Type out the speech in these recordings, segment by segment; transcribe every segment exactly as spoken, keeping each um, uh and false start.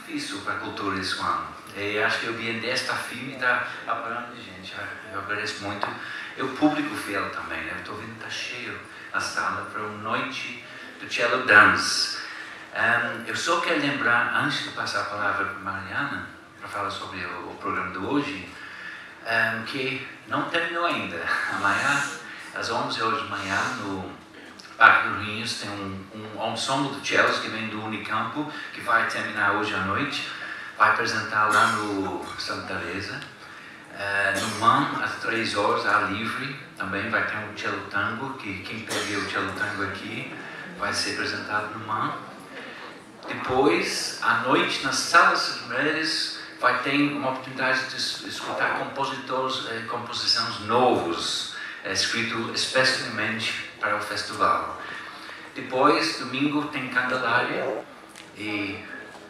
difícil para a cultura esse ano. E acho que eu vi desta filme está apoiando gente. Eu agradeço muito. E o público fiel também, né? Eu estou vendo que está cheio a sala para uma noite do Cello Dance. Um, eu só quero lembrar, antes de passar a palavra para Mariana, para falar sobre o, o programa de hoje, um, que não terminou ainda. Amanhã, às onze horas da manhã, no Parque dos Rinhos, tem um, um ensemble de cellos que vem do Unicampo, que vai terminar hoje à noite. Vai apresentar lá no Santa Teresa. Uh, no Man, às três horas, ar livre, também vai ter um cello tango, que quem perdeu o cello tango aqui vai ser apresentado no Man. Depois, à noite, nas salas das mulheres, vai ter uma oportunidade de escutar compositores, eh, composições novos, eh, escritos especialmente para o festival. Depois, domingo, tem Candelária e...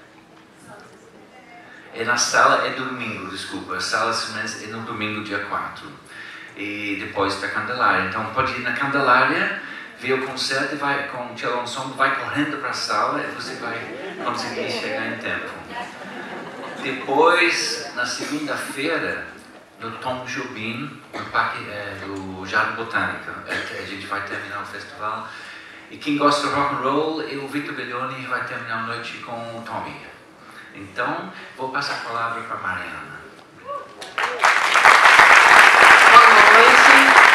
E na sala é domingo, desculpa, a sala é no domingo, dia quatro. E depois da Candelária. Então pode ir na Candelária, ver o concerto e vai com o cello ensemble, vai correndo para a sala e você vai conseguir chegar em tempo. Depois, na segunda-feira, no Tom Jobim, no Parque é, do Jardim Botânico, é, a gente vai terminar o festival. E quem gosta de rock and roll, o Victor Belloni vai terminar a noite com o Tommy. Então, vou passar a palavra para a Mariana. Boa noite.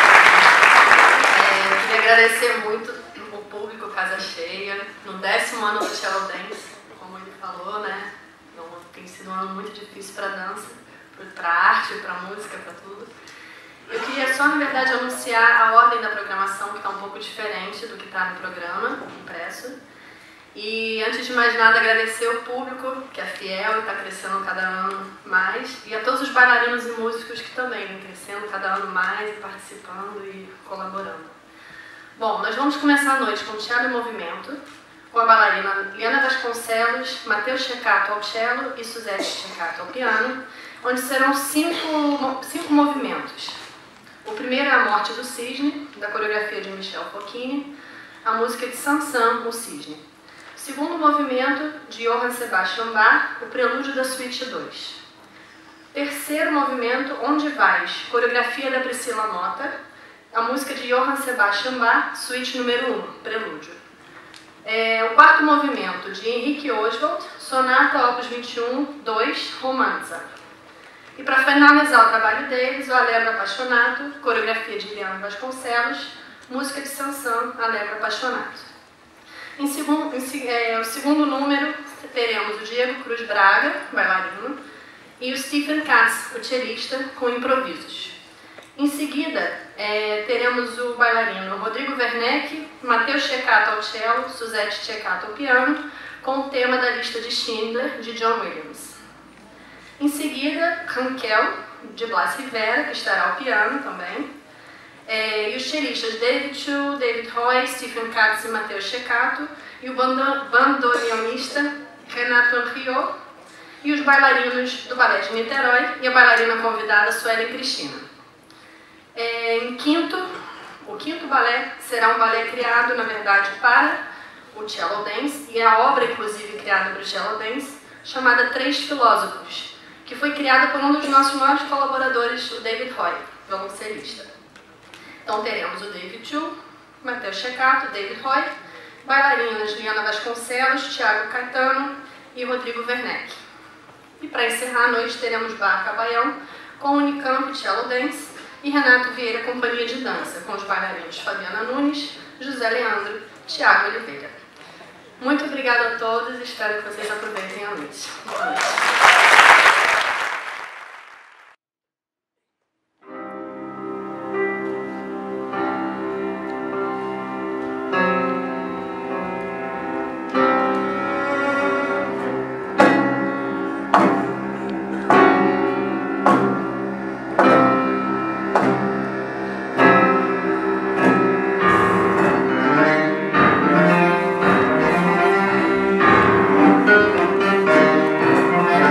É, queria agradecer muito o público, casa cheia, no décimo ano do Cello Dance, como ele falou, né? Então, tem sido um ano muito difícil para a dança, para a arte, para a música, para tudo. Eu queria só, na verdade, anunciar a ordem da programação, que está um pouco diferente do que está no programa impresso. E, antes de mais nada, agradecer o público, que é fiel e está crescendo cada ano mais, e a todos os bailarinos e músicos que também vêm crescendo cada ano mais, e participando e colaborando. Bom, nós vamos começar a noite com o cello em movimento, com a bailarina Liana Vasconcelos, Matheus Ceccato ao cello e Suzette Ceccato ao piano, onde serão cinco, cinco movimentos. O primeiro é a Morte do Cisne, da coreografia de Michel Focchini, a música de Saint-Saëns, o Cisne. Segundo movimento, de Johann Sebastian Bach, o Prelúdio da Suíte dois. Terceiro movimento, Onde Vais, coreografia da Priscila Mota, a música de Johann Sebastian Bach, Suíte número um, Prelúdio. É, o quarto movimento, de Henrique Oswald, Sonata Opus vinte e um, dois, Romanza. E para finalizar o trabalho deles, o Allegro Appassionato, coreografia de Liana Vasconcelos, música de Saint-Saëns, Allegro Appassionato. Em segundo, em, é, o segundo número, teremos o Diego Cruz Braga, bailarino, e o Stephen Katz, o cellista, com improvisos. Em seguida, é, teremos o bailarino Rodrigo Werneck, Matheus Ceccato ao cello, Suzette Ceccato ao piano, com o tema da lista de Schindler, de John Williams. Em seguida, Rankel, de Blas Rivera, que estará ao piano também. É, e os cellistas David Chu, David Roy, Stephen Katz e Matheus Ceccato, e o bandoneonista Renato Henriot, e os bailarinos do Balé de Niterói e a bailarina convidada Suelen Cristina. É, em quinto, o quinto balé será um balé criado, na verdade, para o Cello Dance, e é a obra, inclusive, criada para o Cello Dance, chamada Três Filósofos, que foi criada por um dos nossos maiores colaboradores, o David Roy, violoncelista. Então teremos o David Chu, Matheus Ceccato, David Roy, bailarinas Liana Vasconcelos, Thiago Caetano e Rodrigo Werneck. E para encerrar a noite teremos Barca Baião com Unicamp Cello Dance e Renato Vieira Companhia de Dança, com os bailarinos Fabiana Nunes, José Leandro, Thiago Oliveira. Muito obrigada a todos e espero que vocês aproveitem a noite. Boa noite. Thank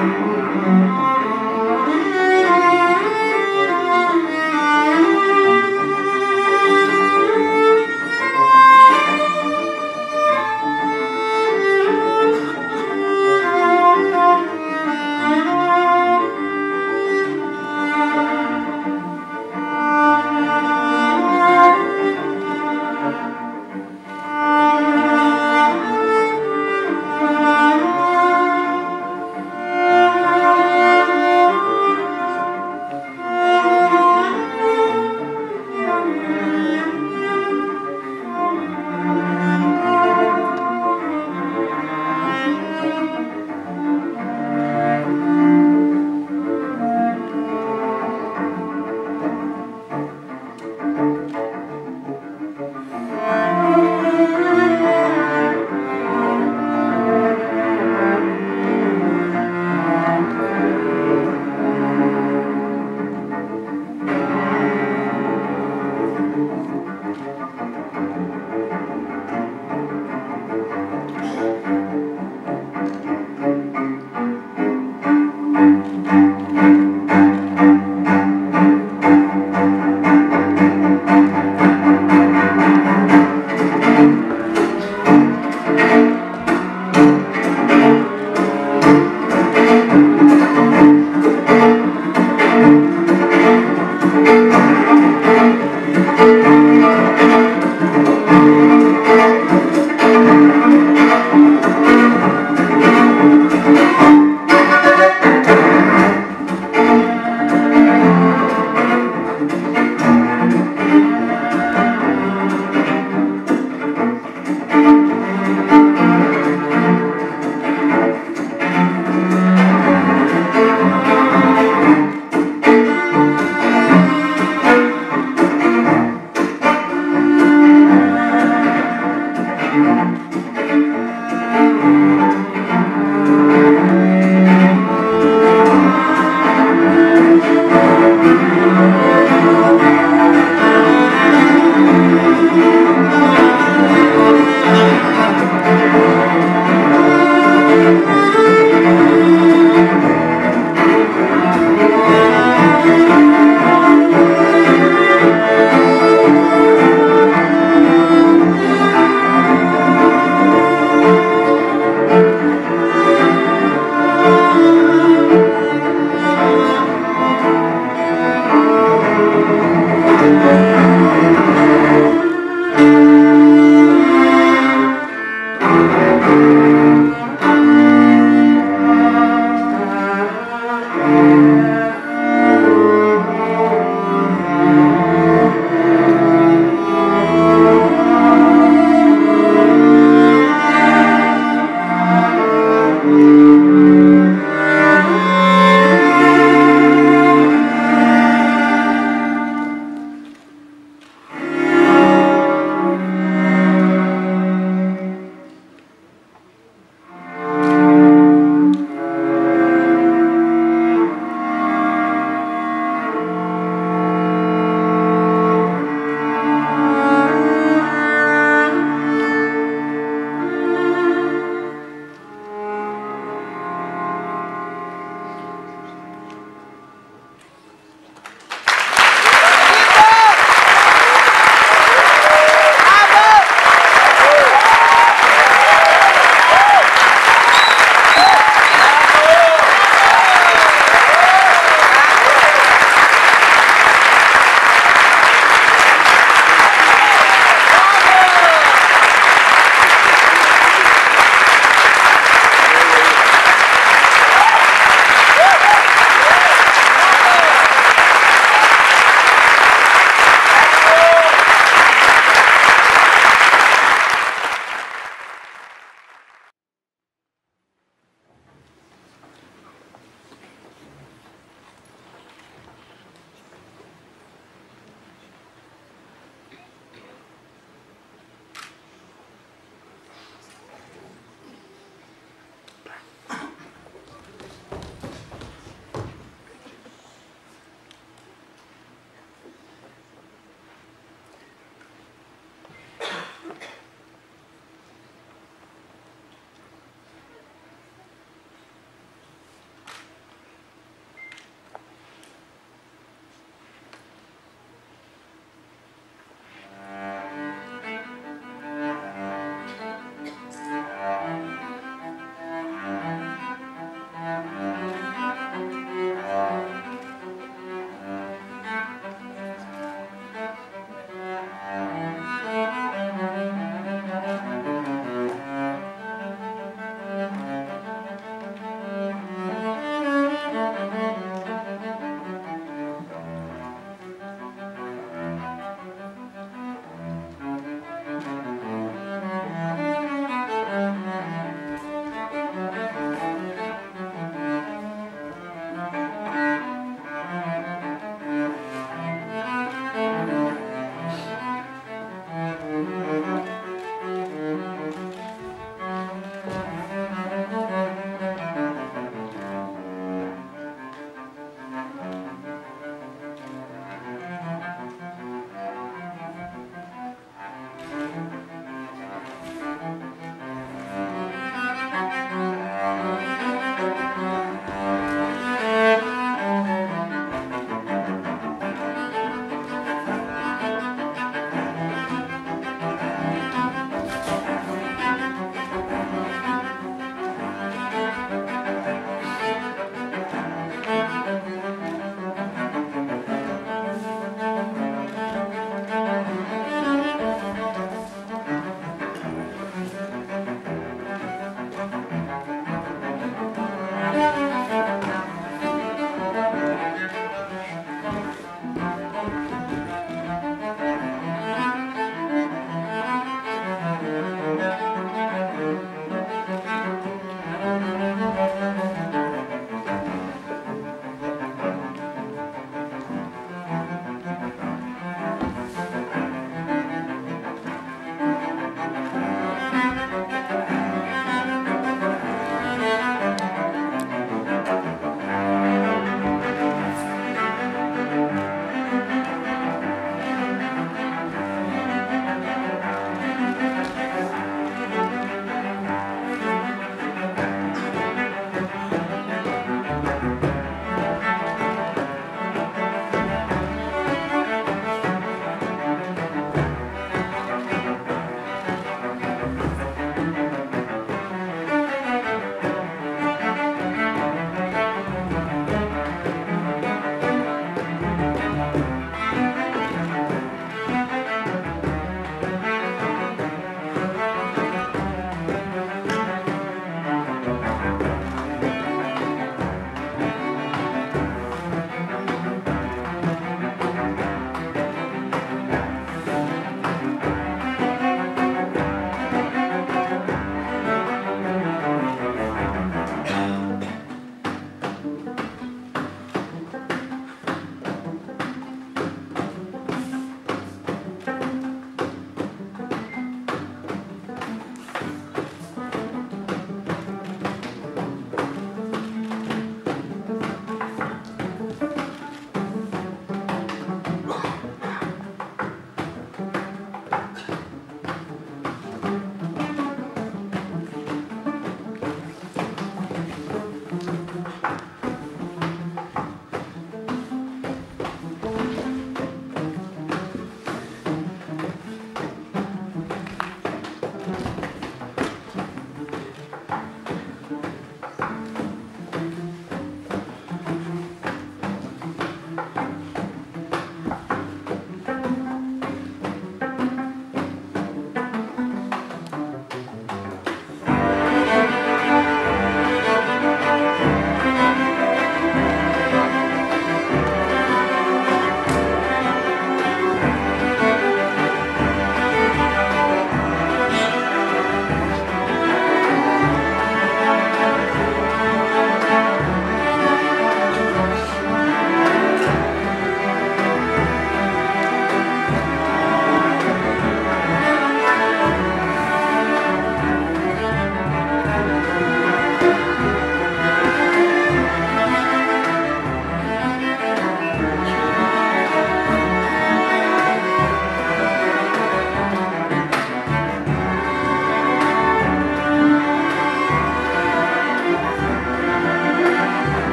Música